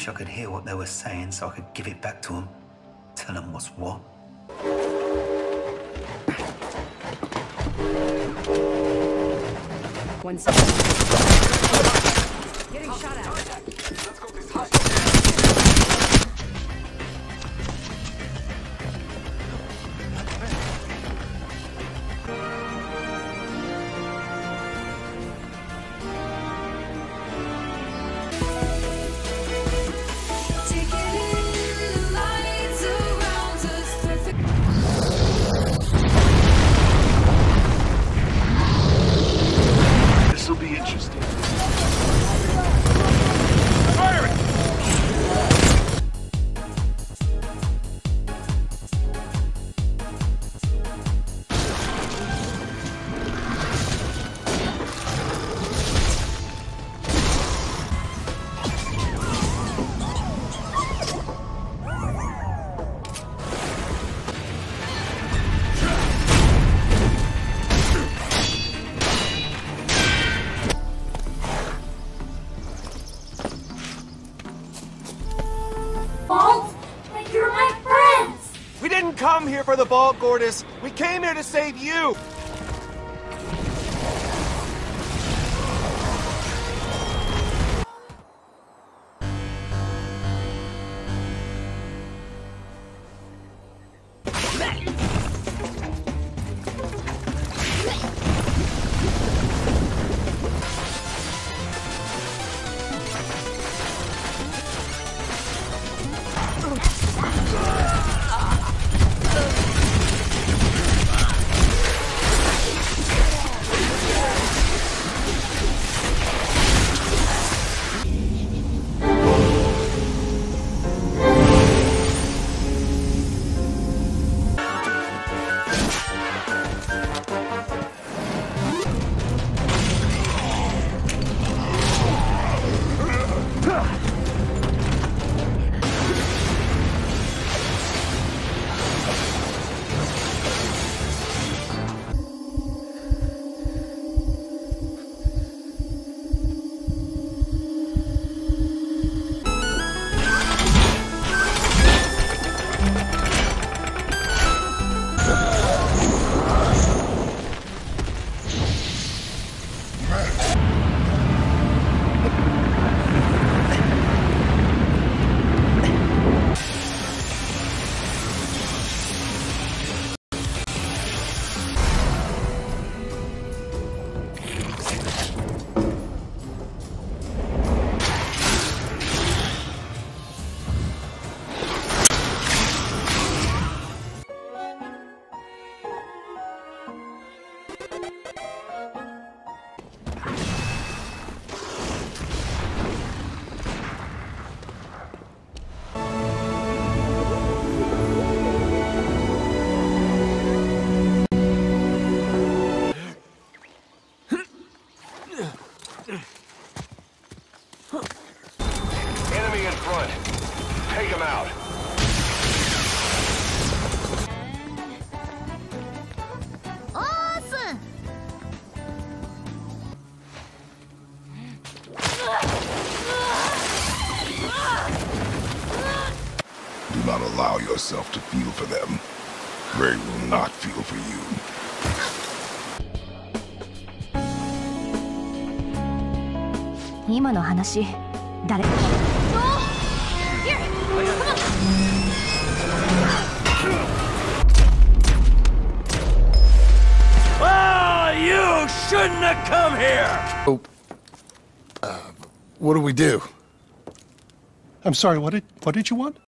wish I could hear what they were saying so I could give it back to them. Tell them what's what. One second. Getting shot at. Let's go this hospital. This will be interesting. Fire it! You're my friends! We didn't come here for the vault, Gortys. We came here to save you. Enemy in front. Take him out. Awesome! Do not allow yourself to feel for them. They will not feel for you. Ah, you shouldn't have come here! Oh, what do we do? I'm sorry, what did you want?